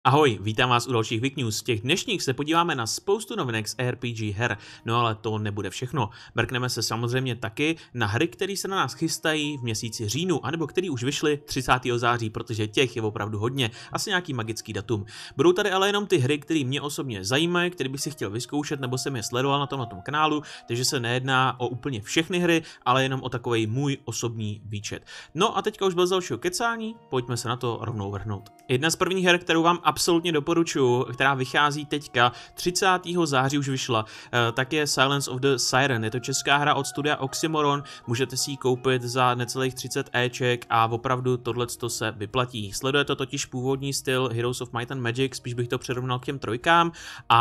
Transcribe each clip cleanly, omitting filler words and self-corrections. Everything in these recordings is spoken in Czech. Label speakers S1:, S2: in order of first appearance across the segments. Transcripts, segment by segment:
S1: Ahoj, vítám vás u dalších Week News. Z těch dnešních se podíváme na spoustu novinek z RPG her, no ale to nebude všechno. Mrkneme se samozřejmě taky na hry, které se na nás chystají v měsíci říjnu, anebo které už vyšly 30. září, protože těch je opravdu hodně, asi nějaký magický datum. Budou tady ale jenom ty hry, které mě osobně zajímají, které bych si chtěl vyzkoušet, nebo jsem je sledoval na tom kanálu, takže se nejedná o úplně všechny hry, ale jenom o takovej můj osobní výčet. No a teďka už bez dalšího kecání, pojďme se na to rovnou vrhnout. Jedna z prvních her, kterou vám absolutně doporučuji, která vychází teďka, 30. září už vyšla, tak je Silence of the Siren. Je to česká hra od studia Oxymoron, můžete si ji koupit za necelých 30 Eček a opravdu tohleto se vyplatí. Sleduje to totiž původní styl Heroes of Might and Magic, spíš bych to přirovnal k těm trojkám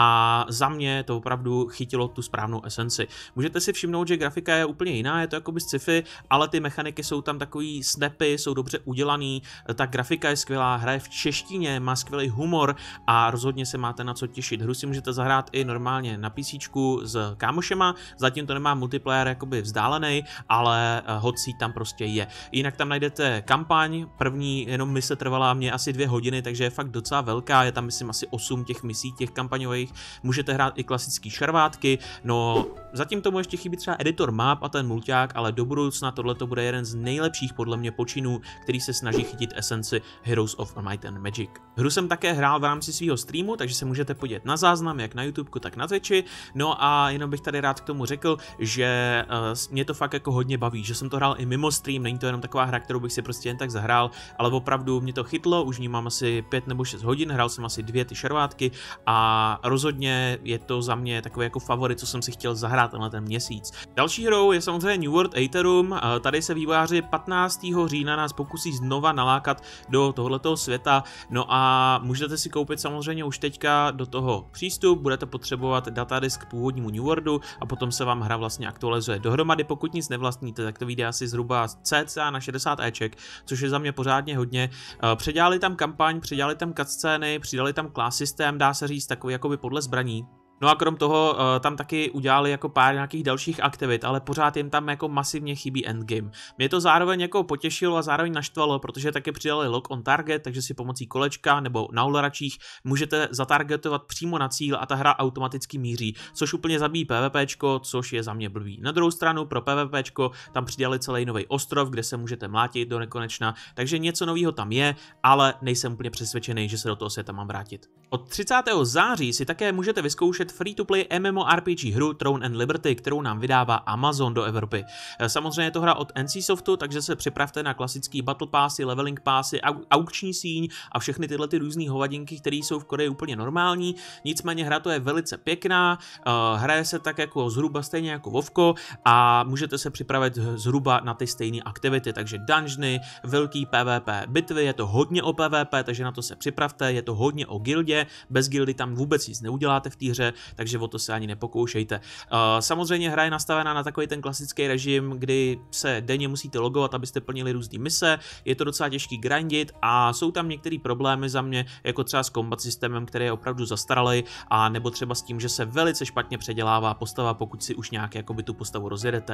S1: a za mě to opravdu chytilo tu správnou esenci. Můžete si všimnout, že grafika je úplně jiná, je to jakoby sci-fi, ale ty mechaniky jsou tam takový snapy, jsou dobře udělaný, ta grafika je skvělá, hra je v češtině, má skvělý humor a rozhodně se máte na co těšit. Hru si můžete zahrát i normálně na PCčku s kámošema, zatím to nemá multiplayer jakoby vzdálený, ale hot seat tam prostě je. Jinak tam najdete kampaň, první jenom mise trvala mě asi 2 hodiny, takže je fakt docela velká, je tam myslím asi 8 těch misí, těch kampaňových, můžete hrát i klasický šarvátky, no zatím tomu ještě chybí třeba editor map a ten mulťák, ale do budoucna tohleto bude jeden z nejlepších podle mě počinů, který se snaží chytit esenci Heroes of Might and Magic. Hru jsem také hrál v rámci svého streamu, takže se můžete podívat na záznam, jak na YouTube, tak na Twitchi. No a jenom bych tady rád k tomu řekl, že mě to fakt jako hodně baví, že jsem to hrál i mimo stream, není to jenom taková hra, kterou bych si prostě jen tak zahrál, ale opravdu mě to chytlo, už ní mám asi 5 nebo 6 hodin, hrál jsem asi 2 ty šarvátky a rozhodně je to za mě takový jako favorit, co jsem si chtěl zahrát na ten měsíc. Další hrou je samozřejmě New World Aetherum, tady se vývojáři 15. října nás pokusí znova nalákat do tohletoho světa, no a můžete si koupit samozřejmě už teďka do toho přístup, budete potřebovat datadisk k původnímu New Worldu a potom se vám hra vlastně aktualizuje dohromady, pokud nic nevlastníte, tak to vyjde asi zhruba cca na 60 Eček, což je za mě pořádně hodně. Předělali tam kampaň, předělali tam cutscény, přidali tam class systém, dá se říct takový jakoby podle zbraní. No a krom toho tam taky udělali jako pár nějakých dalších aktivit, ale pořád jim tam jako masivně chybí endgame. Mě to zároveň jako potěšilo a zároveň naštvalo, protože taky přidali lock on target, takže si pomocí kolečka nebo na uleračích můžete zatargetovat přímo na cíl a ta hra automaticky míří, což úplně zabíjí PvPčko, což je za mě blbý. Na druhou stranu pro PvPčko tam přidali celý nový ostrov, kde se můžete mlátit do nekonečna, takže něco nového tam je, ale nejsem úplně přesvědčený, že se do toho světa mám vrátit. Od 30. září si také můžete vyzkoušet free-to-play MMORPG hru Throne and Liberty, kterou nám vydává Amazon do Evropy. Samozřejmě je to hra od NCSoftu, takže se připravte na klasický battle passy, leveling passy, aukční síň a všechny tyhle ty různé hovadinky, které jsou v Koreji úplně normální. Nicméně hra to je velice pěkná, hraje se tak jako zhruba stejně jako WoWko a můžete se připravit zhruba na ty stejné aktivity, takže dungeony, velký PvP bitvy, je to hodně o PvP, takže na to se připravte, je to hodně o gildě, bez gildy tam vůbec nic neuděláte v té hře, takže o to se ani nepokoušejte. Samozřejmě hra je nastavená na takový ten klasický režim, kdy se denně musíte logovat, abyste plnili různé mise, je to docela těžký grindit a jsou tam některé problémy za mě, jako třeba s combat systémem, který je opravdu zastaralý, a nebo třeba s tím, že se velice špatně předělává postava, pokud si už nějak jakoby tu postavu rozjedete.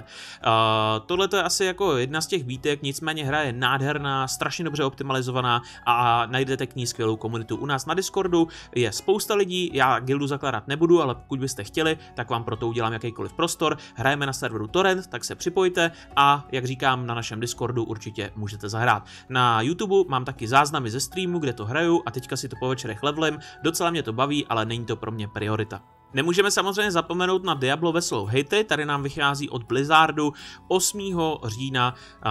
S1: Tohle to je asi jako jedna z těch výtek, nicméně hra je nádherná, strašně dobře optimalizovaná a najdete k ní skvělou komunitu. U nás na Discordu je spousta lidí, já gildu zakládat nebudu, ale pokud byste chtěli, tak vám pro to udělám jakýkoliv prostor. Hrajeme na serveru Torrent, tak se připojte a jak říkám, na našem Discordu určitě můžete zahrát. Na YouTube mám taky záznamy ze streamu, kde to hraju a teďka si to po večerech levelím. Docela mě to baví, ale není to pro mě priorita. Nemůžeme samozřejmě zapomenout na Diablo Veselou hejty, tady nám vychází od Blizzardu 8. října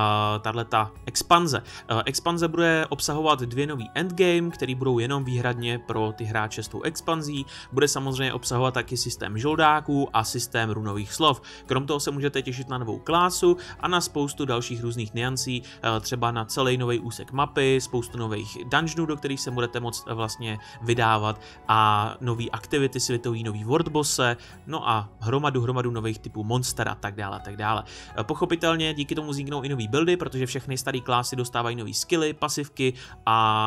S1: tato expanze. Expanze bude obsahovat 2 nový endgame, který budou jenom výhradně pro ty hráče s tou expanzí. Bude samozřejmě obsahovat taky systém žoldáků a systém runových slov. Krom toho se můžete těšit na novou klásu a na spoustu dalších různých niancí, třeba na celý nový úsek mapy, spoustu nových dungeonů, do kterých se budete moct vlastně vydávat a nový aktivity světový, nový worldbosse, no a hromadu nových typů monster a tak dále, tak dále. Pochopitelně díky tomu vzniknou i nový buildy, protože všechny staré klásy dostávají nový skilly, pasivky a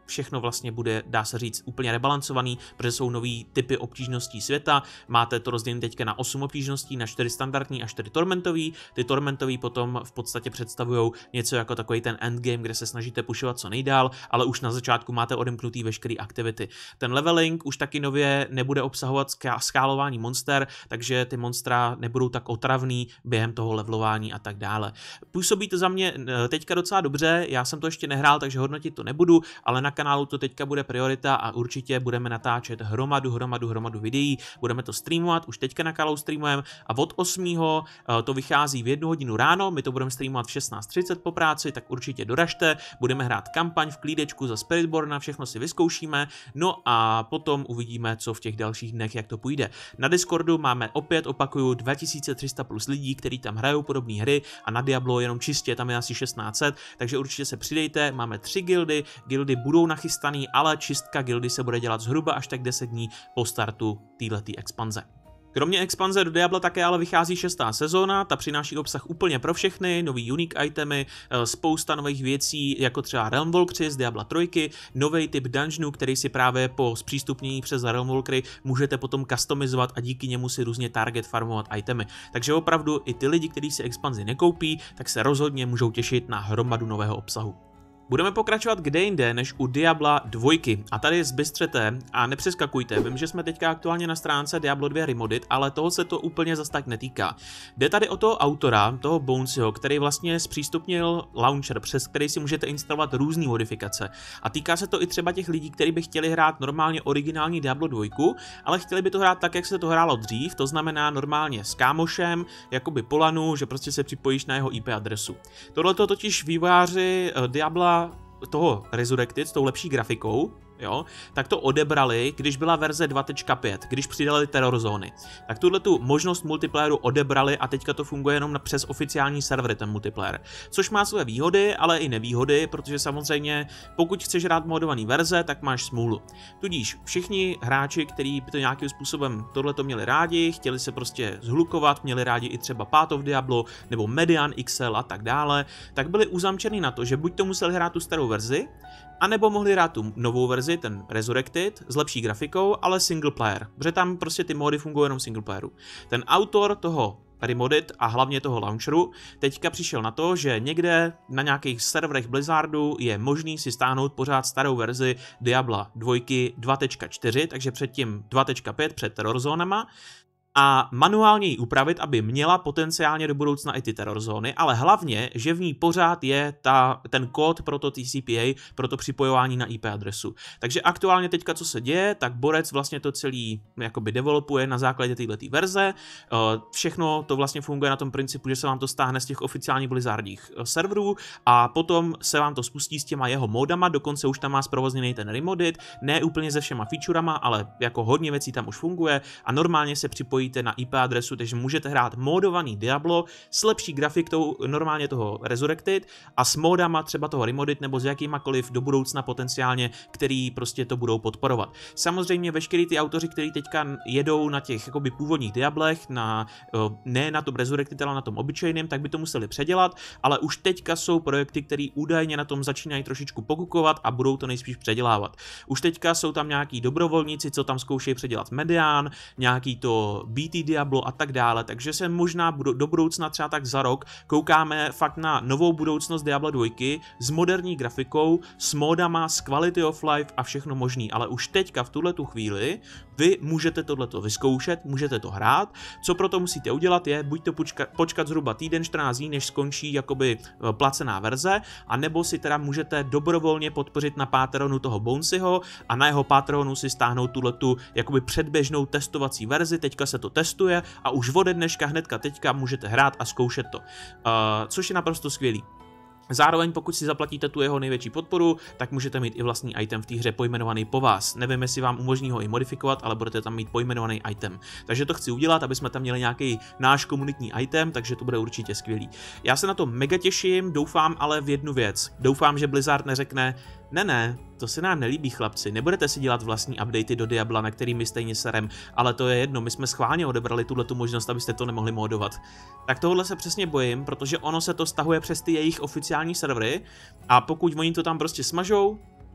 S1: všechno vlastně bude, dá se říct, úplně rebalancovaný, protože jsou nový typy obtížností světa. Máte to rozdělené teďka na 8 obtížností, na 4 standardní a 4 tormentový. Ty tormentový potom v podstatě představují něco jako takový ten endgame, kde se snažíte pušovat co nejdál, ale už na začátku máte odemknutý veškeré aktivity. Ten leveling už taky nově nebude obsahovat skálování monster, takže ty monstra nebudou tak otravný během toho levelování a tak dále. Působí to za mě teďka docela dobře, já jsem to ještě nehrál, takže hodnotit to nebudu, ale na kanálu to teďka bude priorita a určitě budeme natáčet hromadu videí, budeme to streamovat, už teďka na kanálu streamujeme a od 8. to vychází v 1 hodinu ráno, my to budeme streamovat v 16:30 po práci, tak určitě doražte, budeme hrát kampaň v klídečku za Spiritborna, všechno si vyzkoušíme, no a potom uvidíme, co v těch dalších dnech, jak to půjde. Na Discordu máme opět, opakuju, 2300 plus lidí, kteří tam hrajou podobné hry a na Diablo jenom čistě, tam je asi 1600, takže určitě se přidejte, máme 3 gildy budou nachystaný, ale čistka gildy se bude dělat zhruba až tak 10 dní po startu této expanze. Kromě expanze do Diabla také ale vychází 6. sezóna, ta přináší obsah úplně pro všechny, nový unique itemy, spousta nových věcí, jako třeba Realmwalkři z Diabla 3, nový typ dungeonu, který si právě po zpřístupnění přes Realmwalkery můžete potom customizovat a díky němu si různě target farmovat itemy. Takže opravdu i ty lidi, kteří si expanzi nekoupí, tak se rozhodně můžou těšit na hromadu nového obsahu. Budeme pokračovat kde jinde než u Diabla 2 a tady zbystřete a nepřeskakujte, vím, že jsme teďka aktuálně na stránce Diablo 2 Remodit, ale toho se to úplně zas tak netýká. Jde tady o toho autora, toho Bonesyho, který vlastně zpřístupnil launcher, přes který si můžete instalovat různé modifikace a týká se to i třeba těch lidí, kteří by chtěli hrát normálně originální Diablo 2, ale chtěli by to hrát tak, jak se to hrálo dřív, to znamená normálně s kámošem, jakoby po LANu, že prostě se připojíš na jeho IP adresu. Tohleto totiž vývojáři Diabla toho Resurrected s tou lepší grafikou, jo, tak to odebrali, když byla verze 2.5, když přidali terror zóny. Tak tuhletu možnost multiplayeru odebrali a teďka to funguje jenom přes oficiální servery ten multiplayer. Což má své výhody, ale i nevýhody, protože samozřejmě pokud chceš hrát modovaný verze, tak máš smůlu. Tudíž všichni hráči, kteří by to nějakým způsobem tohleto měli rádi, chtěli se prostě zhlukovat, měli rádi i třeba Path of Diablo nebo Median XL a tak dále, tak byli uzamčeni na to, že buď to museli hrát tu starou verzi, anebo mohli hrát tu novou verzi, ten Resurrected, s lepší grafikou, ale single player, protože tam prostě ty mody fungují jenom single playeru. Ten autor toho Remodit a hlavně toho launcheru teďka přišel na to, že někde na nějakých serverech Blizzardu je možný si stáhnout pořád starou verzi Diabla 2 2.4, takže předtím 2.5 před terror zónama, a manuálně ji upravit, aby měla potenciálně do budoucna i ty terror zóny, ale hlavně, že v ní pořád je ten kód pro to TCPA, pro to připojování na IP adresu. Takže aktuálně teďka, co se děje, tak Borec vlastně to celý jakoby developuje na základě této verze. Všechno to vlastně funguje na tom principu, že se vám to stáhne z těch oficiálních Blizzardích serverů a potom se vám to spustí s těma jeho modama, dokonce už tam má zprovozněný ten Remodit, ne úplně se všema featurama, ale jako hodně věcí tam už funguje a normálně se připojí na IP adresu, takže můžete hrát modovaný Diablo s lepší grafikou normálně toho Resurrected a s modama třeba toho Remodit nebo s jakýmakoliv do budoucna potenciálně, který prostě to budou podporovat. Samozřejmě veškerý ty autoři, kteří teďka jedou na těch jakoby původních Diablech, ne na tom Resurrected, ale na tom obyčejném, tak by to museli předělat, ale už teďka jsou projekty, které údajně na tom začínají trošičku pokukovat a budou to nejspíš předělávat. Už teďka jsou tam nějaký dobrovolníci, co tam zkoušejí předělat Median, nějaký to BT Diablo a tak dále, takže se možná do budoucna třeba tak za rok koukáme fakt na novou budoucnost Diablo 2 s moderní grafikou, s modama, s quality of life a všechno možný, ale už teďka v tuhletu chvíli vy můžete tohleto vyzkoušet, můžete to hrát, co proto musíte udělat je buď to počkat zhruba týden 14 dní, než skončí jakoby placená verze, a nebo si teda můžete dobrovolně podpořit na Patreonu toho Bonesyho a na jeho Patreonu si stáhnout tuhletu jakoby předběžnou testovací verzi, teďka se to testuje a už ode dneška hnedka teďka můžete hrát a zkoušet to, což je naprosto skvělý. Zároveň pokud si zaplatíte tu jeho největší podporu, tak můžete mít i vlastní item v té hře pojmenovaný po vás. Nevím, jestli vám umožní ho i modifikovat, ale budete tam mít pojmenovaný item. Takže to chci udělat, aby jsme tam měli nějaký náš komunitní item, takže to bude určitě skvělý. Já se na to mega těším, doufám ale v jednu věc. Doufám, že Blizzard neřekne: ne, to se nám nelíbí, chlapci, nebudete si dělat vlastní updaty do Diabla, na kterými stejně serem, ale to je jedno, my jsme schválně odebrali tuhletu možnost, abyste to nemohli modovat. Tak tohle se přesně bojím, protože ono se to stahuje přes ty jejich oficiální servery a pokud oni to tam prostě smažou,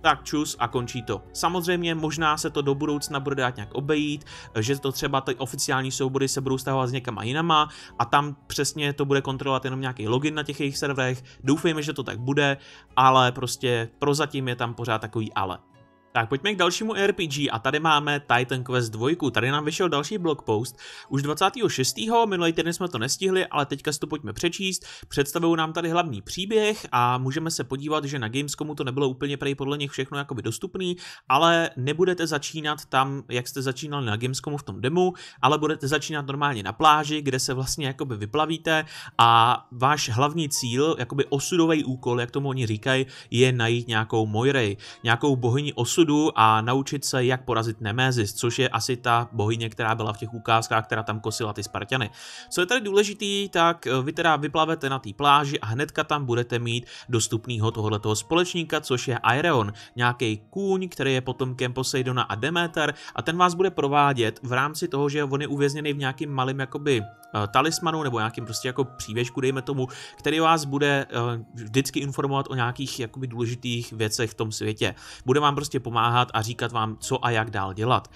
S1: tak čus a končí to. Samozřejmě možná se to do budoucna bude dát nějak obejít, že to třeba ty oficiální soubory se budou stahovat s někama jinama a tam přesně to bude kontrolovat jenom nějaký login na těch jejich serverech. Doufejme, že to tak bude, ale prostě prozatím je tam pořád takový ale. Tak pojďme k dalšímu RPG a tady máme Titan Quest 2, tady nám vyšel další blogpost, už 26. minulý týden jsme to nestihli, ale teďka si to pojďme přečíst, představují nám tady hlavní příběh a můžeme se podívat, že na Gamescomu to nebylo úplně prej podle nich všechno jakoby dostupný, ale nebudete začínat tam, jak jste začínali na Gamescomu v tom demo, ale budete začínat normálně na pláži, kde se vlastně jakoby vyplavíte a váš hlavní cíl, jakoby osudový úkol, jak tomu oni říkají, je najít nějakou Moirai, nějakou bohyni osudu a naučit se, jak porazit Nemesis, což je asi ta bohyně, která byla v těch ukázkách, která tam kosila ty Spartany. Co je tady důležitý, tak vy teda vyplavete na té pláži a hnedka tam budete mít dostupného tohoto společníka, což je Aireon, nějaký kůň, který je potomkem Poseidona a Demeter a ten vás bude provádět v rámci toho, že on je uvězněný v nějakým malým jakoby talismanu nebo nějakým prostě jako přívěšku, dejme tomu, který vás bude vždycky informovat o nějakých jakoby důležitých věcech v tom světě. Bude vám prostě pomáhat a říkat vám, co a jak dál dělat.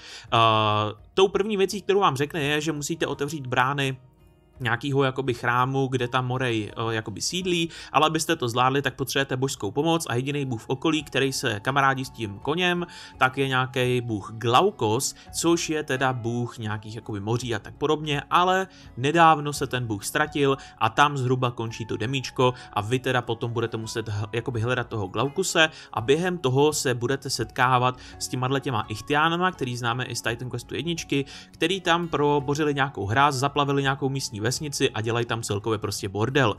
S1: Tou první věcí, kterou vám řekne, je, že musíte otevřít brány nějakýho jakoby chrámu, kde tam Moirai jakoby sídlí, ale abyste to zvládli, tak potřebujete božskou pomoc a jediný bůh v okolí, který se kamarádí s tím koněm, tak je nějaký bůh Glaukos, což je teda bůh nějakých jakoby moří a tak podobně, ale nedávno se ten bůh ztratil a tam zhruba končí to demíčko a vy teda potom budete muset jakoby hledat toho Glaukose a během toho se budete setkávat s těma Ichtiánama, který známe i z Titan Questu 1, který tam probořili nějakou hráz, zaplavili nějakou místní vesnici a dělají tam celkově prostě bordel.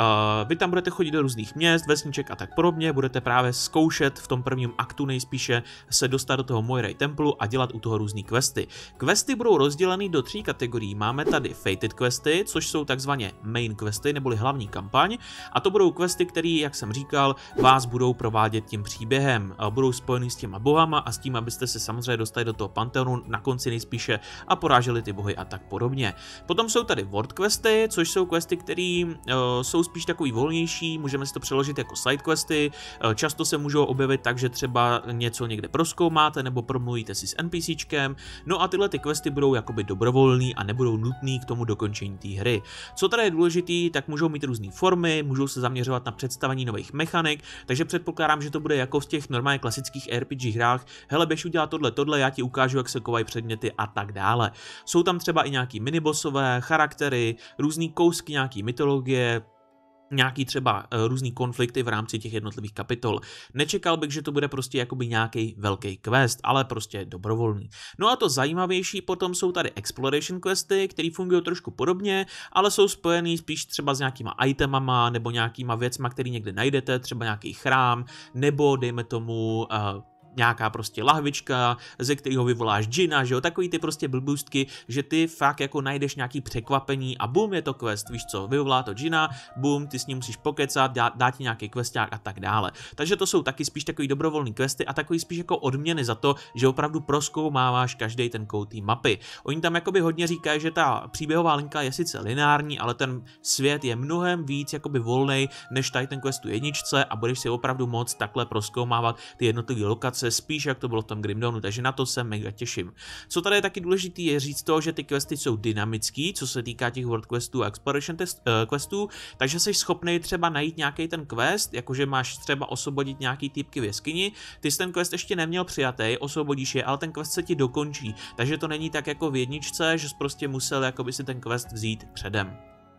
S1: Vy tam budete chodit do různých měst, vesniček a tak podobně, budete právě zkoušet v tom prvním aktu nejspíše se dostat do toho Moirai templu a dělat u toho různý questy. Questy budou rozděleny do 3 kategorií. Máme tady Fated questy, což jsou takzvaně main questy, neboli hlavní kampaň, a to budou questy, které, jak jsem říkal, vás budou provádět tím příběhem. Budou spojený s těma bohama a s tím, abyste se samozřejmě dostali do toho panteonu na konci nejspíše a poráželi ty bohy a tak podobně. Potom jsou tady world questy, což jsou questy, které jsou spíš takový volnější, můžeme si to přeložit jako side questy, často se můžou objevit tak, že třeba něco někde prozkoumáte nebo promluvíte si s NPCčkem, no a tyhle ty questy budou jakoby dobrovolný a nebudou nutný k tomu dokončení té hry. Co tady je důležitý, tak můžou mít různé formy, můžou se zaměřovat na představení nových mechanik, takže předpokládám, že to bude jako v těch normálně klasických RPG hrách, hele, běž udělat tohle, já ti ukážu, jak se kovají předměty a tak dále. Jsou tam třeba i nějaký minibossové, charaktery, různý kousky nějaký mytologie, nějaký třeba různý konflikty v rámci těch jednotlivých kapitol. Nečekal bych, že to bude prostě jakoby nějaký velký quest, ale prostě dobrovolný. No a to zajímavější potom jsou tady exploration questy, které fungují trošku podobně, ale jsou spojený spíš třeba s nějakýma itemama nebo nějakýma věcma, které někde najdete, třeba nějaký chrám, nebo dejme tomu nějaká prostě lahvička, ze kterého vyvoláš džina, že jo, takový ty prostě blbůstky, že ty fakt jako najdeš nějaký překvapení a bum, je to quest, víš co, vyvolá to džina, bum, ty s ním musíš pokecat, dá ti nějaký questák a tak dále. Takže to jsou taky spíš takový dobrovolný questy a takový spíš jako odměny za to, že opravdu prozkoumáváš každý ten kout té mapy. Oni tam jakoby hodně říkají, že ta příběhová linka je sice lineární, ale ten svět je mnohem víc jakoby volnej než Titan Questu 1 a budeš si opravdu moc takhle prozkoumávat ty jednotlivé lokace, spíš jak to bylo v tom Grimdawnu, takže na to se mega těším. Co tady je taky důležitý, je říct to, že ty questy jsou dynamický, co se týká těch world questů a exploration questů, takže jsi schopný třeba najít nějaký ten quest, jakože máš třeba osvobodit nějaký typky v jeskyni, ty jsi ten quest ještě neměl přijatý, osvobodíš je, ale ten quest se ti dokončí, takže to není tak jako v 1, že jsi prostě musel jakoby si ten quest vzít předem.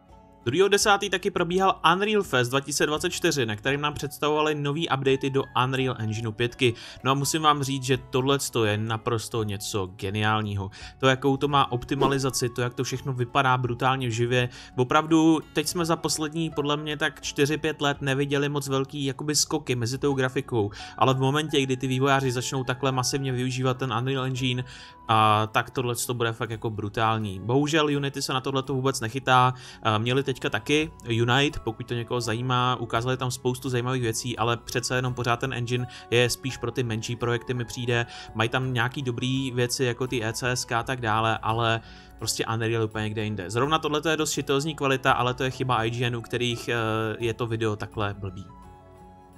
S1: 2.10. taky probíhal Unreal Fest 2024, na kterým nám představovali nový updaty do Unreal Engineu 5. No a musím vám říct, že tohle je naprosto něco geniálního. To, jakou to má optimalizaci, to, jak to všechno vypadá brutálně živě. Opravdu, teď jsme za poslední, podle mě tak 4-5 let neviděli moc velký jakoby skoky mezi tou grafikou, ale v momentě, kdy ty vývojáři začnou takhle masivně využívat ten Unreal Engine, tak tohle to bude fakt jako brutální. Bohužel Unity se na tohle vůbec nechytá, měli teďka taky Unite, pokud to někoho zajímá, ukázali tam spoustu zajímavých věcí, ale přece jenom pořád ten engine je spíš pro ty menší projekty mi přijde, mají tam nějaký dobrý věci jako ty ECSK a tak dále, ale prostě Unreal úplně někde jinde. Zrovna tohle je dost šitozní kvalita, ale to je chyba IGN, u kterých je to video takhle blbý.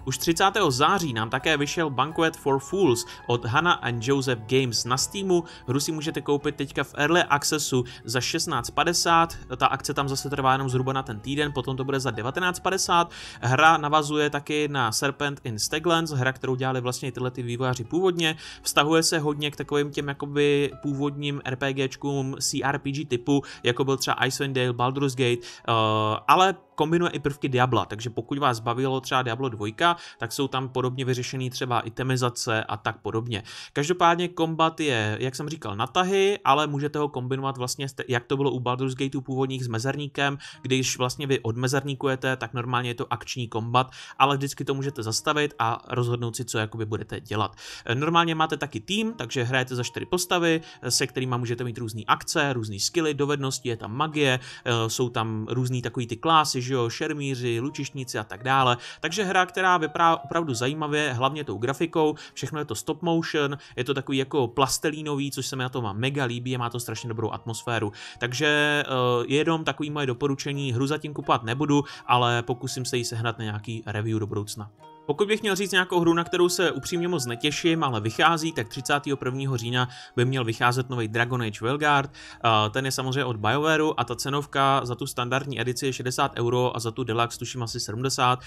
S1: Už 30. září nám také vyšel Banquet for Fools od Hannah and Joseph Games na Steamu. Hru si můžete koupit teďka v Early Accessu za 16,50, ta akce tam zase trvá jenom zhruba na ten týden, potom to bude za 19,50. Hra navazuje taky na Serpent in Staglands, hra, kterou dělali vlastně tyhle ty vývojáři původně. Vztahuje se hodně k takovým těm jakoby původním RPGčkům CRPG typu, jako byl třeba Icewind Dale, Baldur's Gate, ale kombinuje i prvky Diabla, takže pokud vás bavilo třeba Diablo 2, tak jsou tam podobně vyřešený třeba itemizace a tak podobně. Každopádně kombat je, jak jsem říkal, na tahy, ale můžete ho kombinovat vlastně, jak to bylo u Baldur's Gateu původních s mezerníkem, když vlastně vy odmezerníkujete, tak normálně je to akční kombat, ale vždycky to můžete zastavit a rozhodnout si, co jakoby budete dělat. Normálně máte taky tým, takže hrajete za 4 postavy, se kterými můžete mít různé akce, různé skilly, dovednosti, je tam magie, jsou tam různý takový ty klásy, že jo, šermíři, lučišníci a tak dále. Takže hra, která vypadá opravdu zajímavě, hlavně tou grafikou, všechno je to stop motion, je to takový jako plastelínový, což se mi na to mega líbí a má to strašně dobrou atmosféru. Takže jenom takový moje doporučení, hru zatím kupovat nebudu, ale pokusím se jí sehnat na nějaký review do budoucna. Pokud bych měl říct nějakou hru, na kterou se upřímně moc netěším, ale vychází, tak 31. října by měl vycházet nový Dragon Age Veilguard. Ten je samozřejmě od BioWareu a ta cenovka za tu standardní edici je 60 € a za tu deluxe tuším asi 70.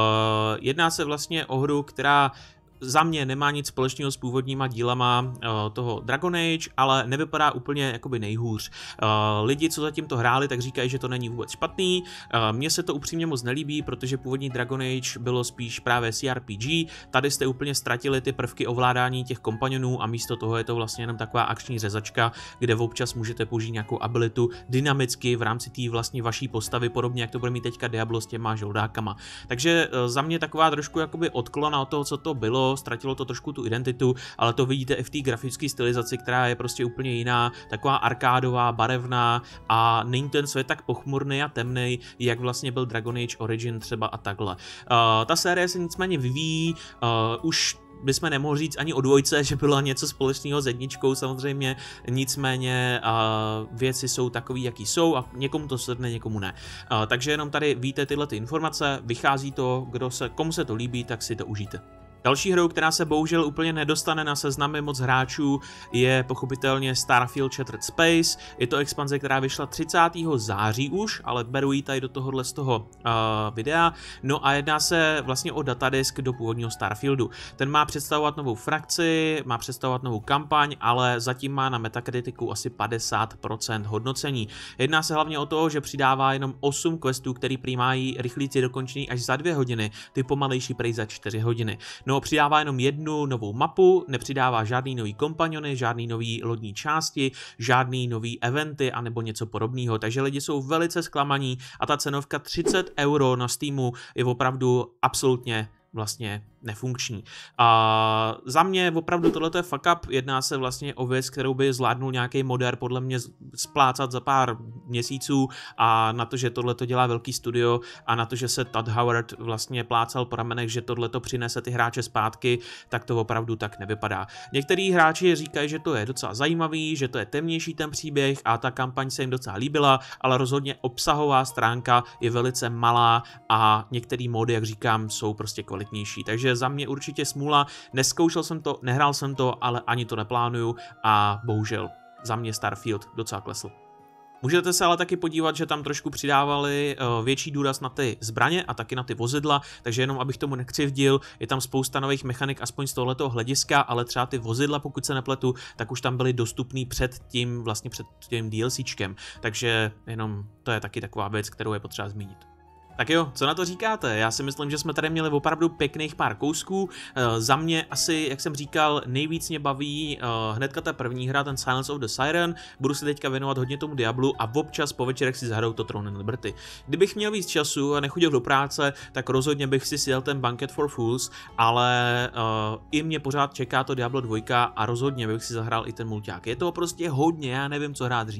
S1: Jedná se vlastně o hru, která za mě nemá nic společného s původníma dílama toho Dragon Age, ale nevypadá úplně jakoby nejhůř. Lidi, co zatím to hráli, tak říkají, že to není vůbec špatný. Mně se to upřímně moc nelíbí, protože původní Dragon Age bylo spíš právě CRPG. Tady jste úplně ztratili ty prvky ovládání těch kompanionů a místo toho je to vlastně jenom taková akční řezačka, kde občas můžete použít nějakou abilitu dynamicky v rámci té vlastně vaší postavy, podobně jak to bude mít teďka Diablo s těma žoldákama. Takže za mě taková trošku jakoby odklona od toho, co to bylo. Ztratilo to trošku tu identitu, ale to vidíte i v té grafické stylizaci, která je prostě úplně jiná, taková arkádová, barevná a není ten svět tak pochmurný a temný, jak vlastně byl Dragon Age Origin třeba a takhle. Ta série se nicméně vyvíjí, už bychom nemohli říct ani o dvojce, že bylo něco společného s jedničkou samozřejmě, nicméně věci jsou takový, jaký jsou a někomu to sedne, někomu ne. Takže jenom tady víte tyhle ty informace, vychází to, komu se to líbí, tak si to užijte. Další hrou, která se bohužel úplně nedostane na seznamy moc hráčů, je pochopitelně Starfield Shattered Space. Je to expanze, která vyšla 30. září už, ale beru ji tady do tohohle z toho videa. No a jedná se vlastně o datadisk do původního Starfieldu. Ten má představovat novou frakci, má představovat novou kampaň, ale zatím má na Metacriticu asi 50% hodnocení. Jedná se hlavně o to, že přidává jenom 8 questů, který prý mají rychlíci dokončený až za 2 hodiny, ty pomalejší prej za 4 hodiny. No, přidává jenom jednu novou mapu, nepřidává žádný nový kompaniony, žádný nový lodní části, žádný nový eventy anebo něco podobného, takže lidi jsou velice zklamaní a ta cenovka 30 € na Steamu je opravdu absolutně vlastně nefunkční. A za mě opravdu tohle je fuck up, jedná se vlastně o věc, kterou by zvládnul nějaký modér podle mě splácat za pár měsíců a na to, že tohle to dělá velký studio a na to, že se Todd Howard vlastně plácal po ramenech, že tohle to přinese ty hráče zpátky, tak to opravdu tak nevypadá. Některý hráči říkají, že to je docela zajímavý, že to je temnější ten příběh a ta kampaň se jim docela líbila, ale rozhodně obsahová stránka je velice malá a některý mody, jak říkám, jsou prostě kvalitnější. Takže za mě určitě smůla, neskoušel jsem to, nehrál jsem to, ale ani to neplánuju a bohužel za mě Starfield docela klesl. Můžete se ale taky podívat, že tam trošku přidávali větší důraz na ty zbraně a taky na ty vozidla, takže jenom abych tomu nekřivdil, je tam spousta nových mechanik aspoň z tohletoho hlediska, ale třeba ty vozidla, pokud se nepletu, tak už tam byly dostupný před tím DLCčkem, takže jenom to je taky taková věc, kterou je potřeba zmínit. Tak jo, co na to říkáte? Já si myslím, že jsme tady měli opravdu pěkných pár kousků. Za mě asi, jak jsem říkal, nejvíc mě baví hnedka ta první hra, ten Silence of the Siren. Budu se teďka věnovat hodně tomu Diablu a občas po večerech si zahraju to Throne and Liberty. Kdybych měl víc času a nechodil do práce, tak rozhodně bych si sjel ten Banquet for Fools, ale i mě pořád čeká to Diablo 2 a rozhodně bych si zahrál i ten mulťák. Je toho prostě hodně, já nevím, co hrát dřív.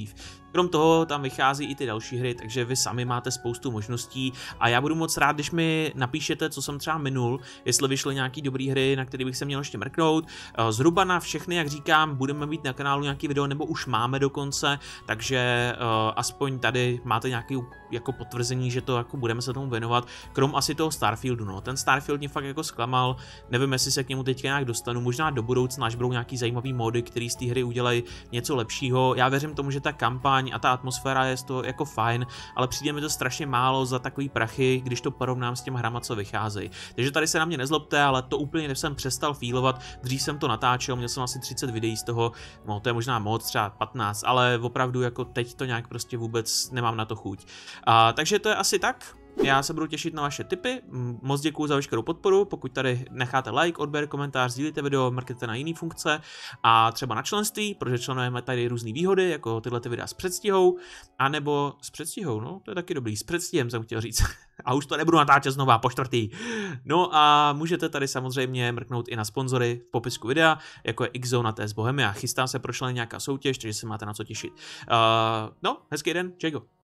S1: Krom toho tam vychází i ty další hry, takže vy sami máte spoustu možností a já budu moc rád, když mi napíšete, co jsem třeba minul, jestli vyšly nějaký dobrý hry, na který bych se měl ještě mrknout. Zhruba na všechny, jak říkám, budeme mít na kanálu nějaký video, nebo už máme dokonce, takže aspoň tady máte nějaký jako potvrzení, že to jako budeme se tomu věnovat, krom asi toho Starfieldu, no. Ten Starfield mě fakt jako zklamal, nevím, jestli se k němu teďka nějak dostanu, možná do budoucna, až budou nějaký zajímavý mody, který z té hry udělají něco lepšího. Já věřím tomu, že ta kampaň a ta atmosféra je to jako fajn, ale přijde mi to strašně málo za takový prachy, když to porovnám s těma hrama, co vycházejí. Takže tady se na mě nezlobte, ale to úplně jsem přestal feelovat. Dřív jsem to natáčel, měl jsem asi 30 videí z toho, no to je možná moc, třeba 15, ale opravdu jako teď to nějak prostě vůbec nemám na to chuť. Takže to je asi tak. Já se budu těšit na vaše tipy, moc děkuju za veškerou podporu, pokud tady necháte like, odběr, komentář, sdílíte video, mrkněte na jiné funkce a třeba na členství, protože členujeme tady různé výhody, jako tyhle ty videa s předstihou, anebo s předstihou, no to je taky dobrý, s předstihem jsem chtěl říct. A už to nebudu natáčet znova, po čtvrtý. No a můžete tady samozřejmě mrknout i na sponzory v popisku videa, jako je X-Zone a TS Bohemia. Chystá se pro členy nějaká soutěž, takže se máte na co těšit. No, hezký den, čego.